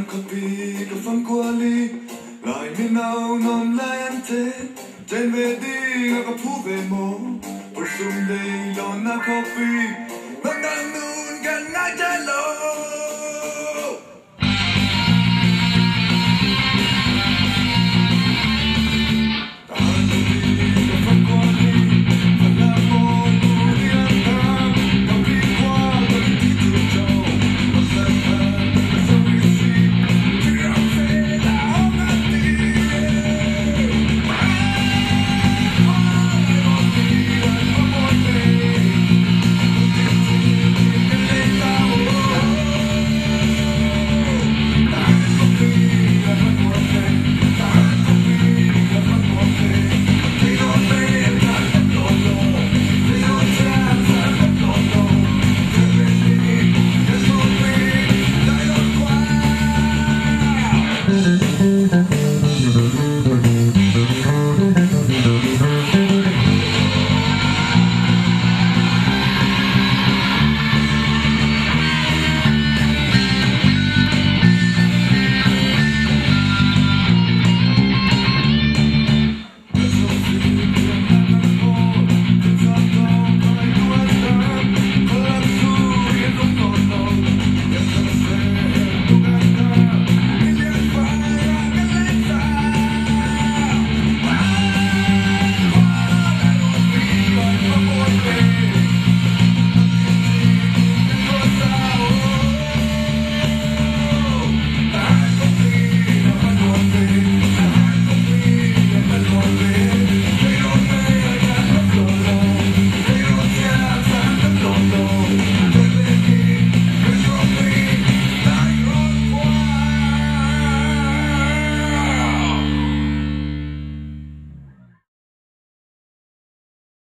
KhuaPi có phong qua ly lại miền nào nôm lại anh thế trên về đi ngã có phú về mồ bồi sung đây lo na KhuaPi ngang ngang nun gần ngay chân lối